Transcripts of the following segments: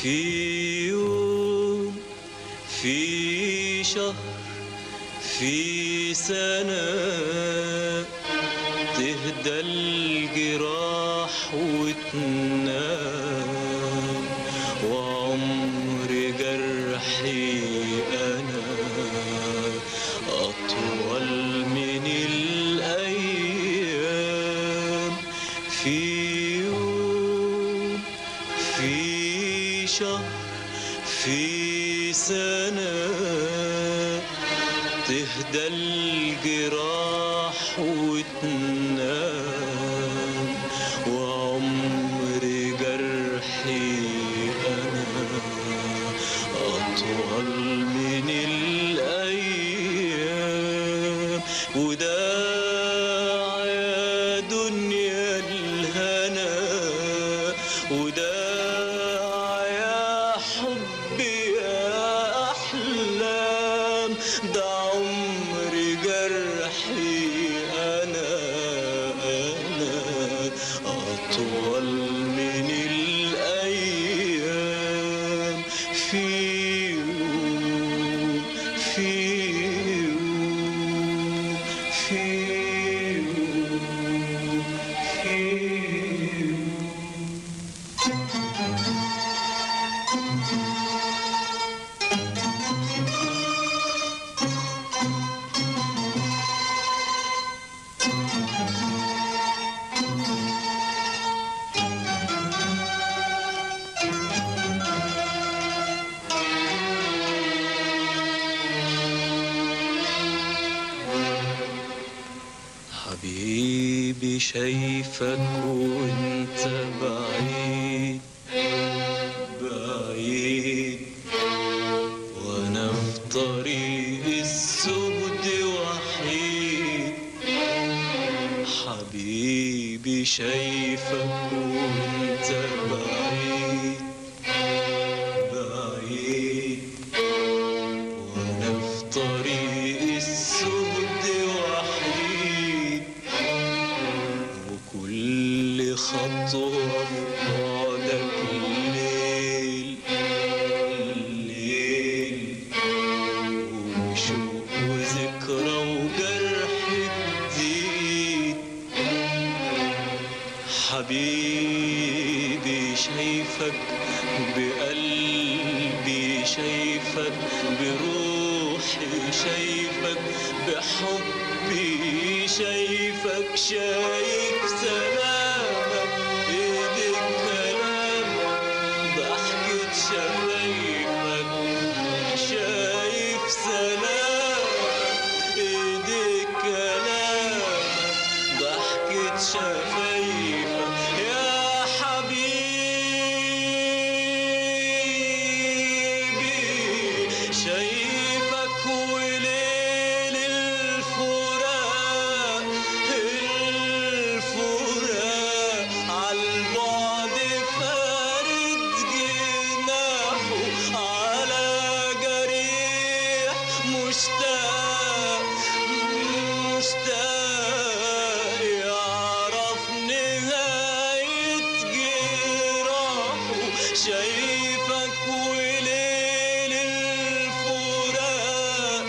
في يوم، في شهر، في سنة تهدى الجراح وتنام، وعمر جرحي أنا أطول من الأيام. في يوم، في شهر، في سنة تهدى الجراح وتنام، وعمر جرحي أنا أطول من الأيام. وداع يا دنيا الهنا، وداع يا حبي يا أحلام، ده عمر جرحي أنا أطول من الأيام. في يوم، في يوم، في يوم، في يوم. حبيبي شايفك وانت بعيد بعيد، وانا في طريق السود وحيد. حبيبي شايفك وانت بعيد بعيد، وانا في طريق السود وحيد. وكل خطوة في بعدك الليل الليل، وشوق وذكرى وجرح جديد. حبيبي شايفك بقلبي، شايفك بروحي، شايفك بحبي، شايفك شايف سلامك، ايدك كلامك، ضحكة شفايفك. شايف سلامك، ايدك كلامك، ضحكة شفايفك يا حبيبي. شايفك وليل الفراق، الفراق عالبعد فارد جناحه على جريح مشتاق، مشتاق يعرف نهاية جراحه. شايفك وليل الفراق،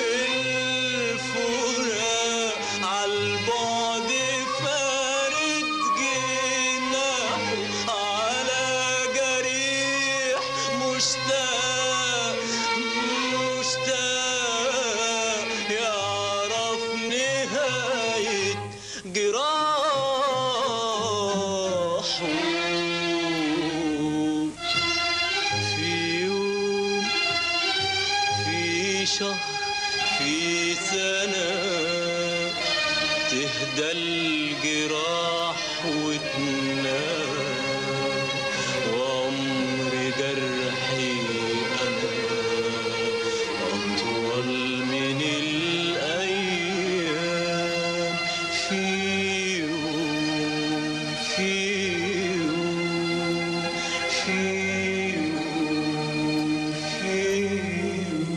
الفراق عالبعد فارد جناحه على جريح مشتاق، مشتاق يعرف نهاية جراحه. في يوم، في شهر، في سنة تهدى الجراح وتنام، وعمر جرحي أنا أطول من الأيام. في يوم، في يوم، في يوم، في يوم.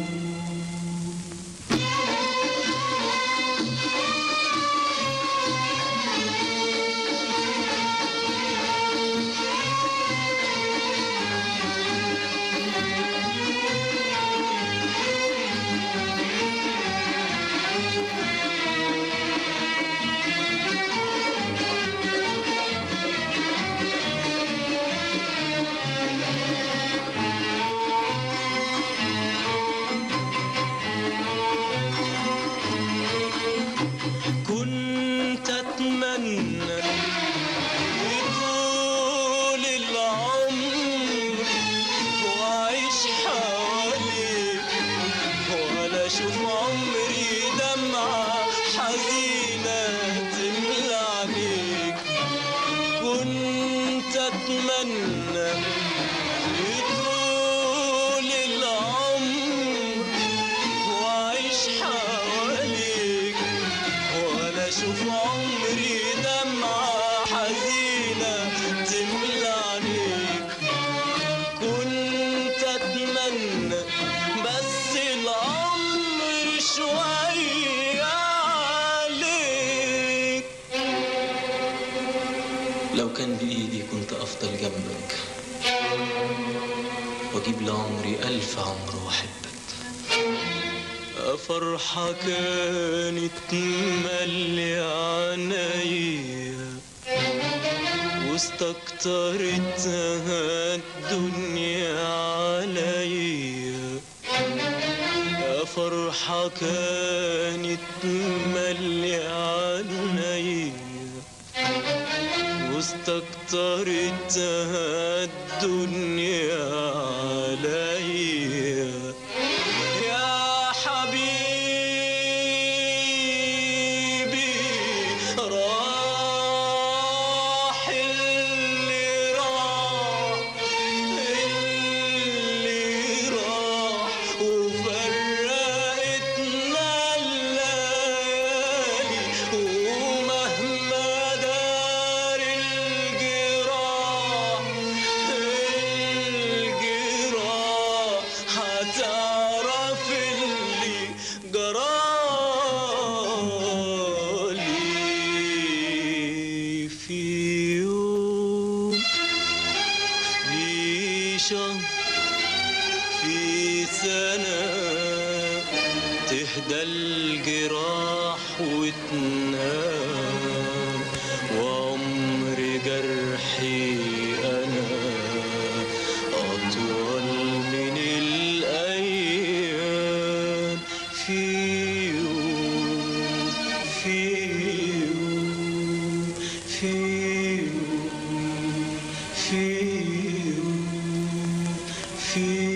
أشوف عمري دمعة حزينة تملى عينيك. كنت أتمنى بس العمر شوية عليك. لو كان بإيدي كنت أفضل جنبك وأجيب لعمري 1000 عمر وأحبك. فرحة كانت تملي عينيا واستكترتها الدنيا عليا. فرحة كانت تملي عينيا واستكترتها الدنيا عليا. يا حبيبي راح اللي راح وفرقتنا الليالي. ومهما دار الجراح هتعرف اللي جرالي. في يوم، في شهر، في سنة تهدى الجراح وتنام. وعمر جرحي أنا أطول من الأيام. في يوم، في يوم، في يوم، في يوم، في